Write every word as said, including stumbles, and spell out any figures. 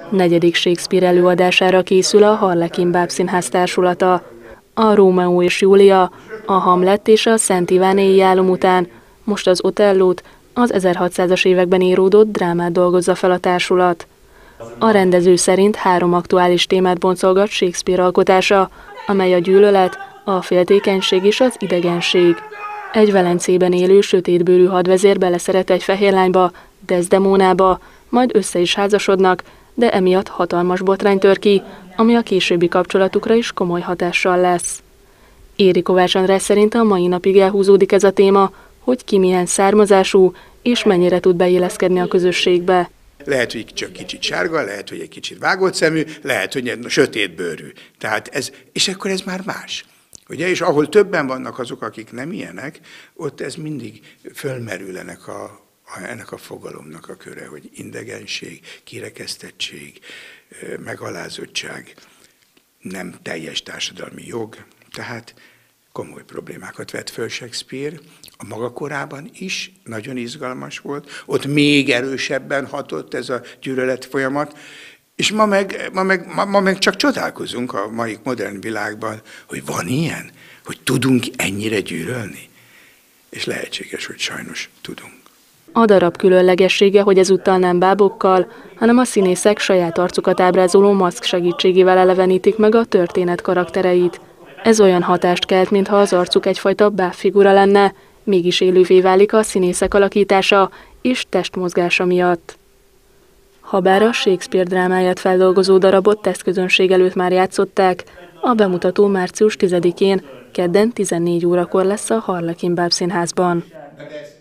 Negyedik Shakespeare előadására készül a Harlekin Bábszínház társulata. A Rómeó és Júlia, a Hamlet és a Szent Iván éjjel után most az Otellót, az ezerhatszázas években íródott drámát dolgozza fel a társulat. A rendező szerint három aktuális témát boncolgat Shakespeare alkotása, amely a gyűlölet, a féltékenység és az idegenség. Egy Velencében élő sötétbőrű hadvezér beleszeret egy fehérlányba, Desdemonába, majd össze is házasodnak, de emiatt hatalmas botrány tör ki, ami a későbbi kapcsolatukra is komoly hatással lesz. Éri Kovács András szerint a mai napig elhúzódik ez a téma, hogy ki milyen származású, és mennyire tud beilleszkedni a közösségbe. Lehet, hogy csak kicsit sárga, lehet, hogy egy kicsit vágott szemű, lehet, hogy sötétbőrű. Tehát ez, és akkor ez már más. Ugye? És ahol többen vannak azok, akik nem ilyenek, ott ez mindig fölmerül ennek a, ennek a fogalomnak a köre, hogy idegenség, kirekesztettség, megalázottság, nem teljes társadalmi jog. Tehát komoly problémákat vett föl Shakespeare, a maga korában is nagyon izgalmas volt, ott még erősebben hatott ez a gyűlölet folyamat, és ma meg, ma, meg, ma, ma meg csak csodálkozunk a mai modern világban, hogy van ilyen, hogy tudunk ennyire gyűlölni, és lehetséges, hogy sajnos tudunk. A darab különlegessége, hogy ezúttal nem bábokkal, hanem a színészek saját arcukat ábrázoló maszk segítségével elevenítik meg a történet karaktereit. Ez olyan hatást kelt, mintha az arcuk egyfajta bábfigura lenne, mégis élővé válik a színészek alakítása és testmozgása miatt. Habár a Shakespeare drámáját feldolgozó darabot tesztközönség előtt már játszották, a bemutató március tizedikén, kedden tizennégy órakor lesz a Harlekin Bábszínházban.